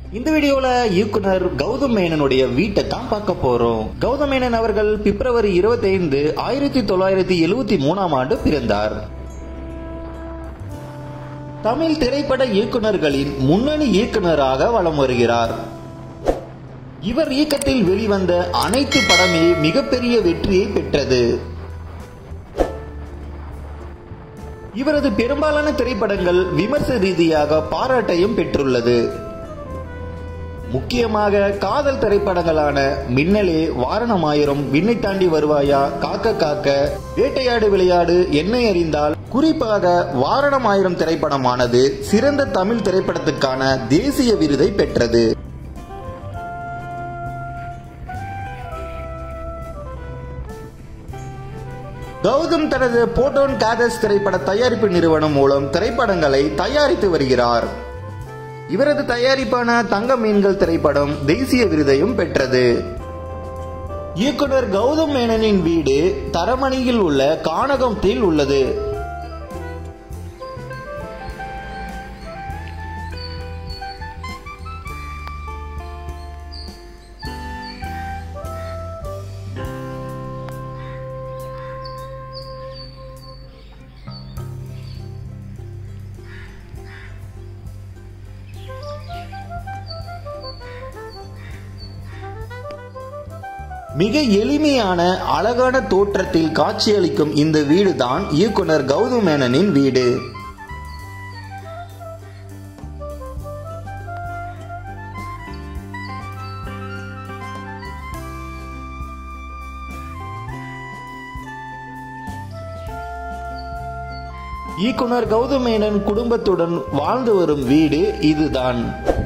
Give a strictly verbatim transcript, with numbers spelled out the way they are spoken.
இந்த வீடியோல இயக்குனர் கௌதம் மேனனுடைய வீட்டை தான் பார்க்க போறோம். கௌதம் மேனன் அவர்கள் பிப்ரவரி இருபத்தி ஐந்து ஆயிரத்தி தொள்ளாயிரத்தி எழுபத்தி மூணாம் ஆண்டு பிறந்தார். தமிழ் திரைப்பட இயக்குனர்களின் முன்னணி இயக்குனராக வலம் வருகிறார். இவர் இயக்கத்தில் வெளிவந்த அனைத்து படமே மிகப்பெரிய வெற்றியை பெற்றது. இவரது பெரும்பாலான திரைப்படங்கள் விமர்சன ரீதியாக பாராட்டையும் பெற்றுள்ளது. முக்கியமாக காதல் திரைப்படங்களான மின்னலே, வாரணமாயிரம், விண்ணை தாண்டி வருவாயா, காக்க காக்க, வேட்டையாடு விளையாடு, என்னை அறிந்தால், குறிப்பாக வாரணமாயிரம் திரைப்படமானது சிறந்த தமிழ் திரைப்படத்துக்கான தேசிய விருதை பெற்றது. கௌதம் தனது போட்டோன் காதஸ் திரைப்பட தயாரிப்பு நிறுவனம் மூலம் திரைப்படங்களை தயாரித்து வருகிறார். இவரது தயாரிப்பான தங்க மீன்கள் திரைப்படம் தேசிய விருதையும் பெற்றது. இயக்குனர் கௌதம் மேனனின் வீடு தரமணியில் உள்ள கானகத்தில் உள்ளது. மிக எளிமையான அழகான தோற்றத்தில் காட்சியளிக்கும் இந்த வீடுதான் இயக்குனர் கௌதம் மேனனின் வீடு. இயக்குனர் கௌதம் மேனன் குடும்பத்துடன் வாழ்ந்து வரும் வீடு இதுதான்.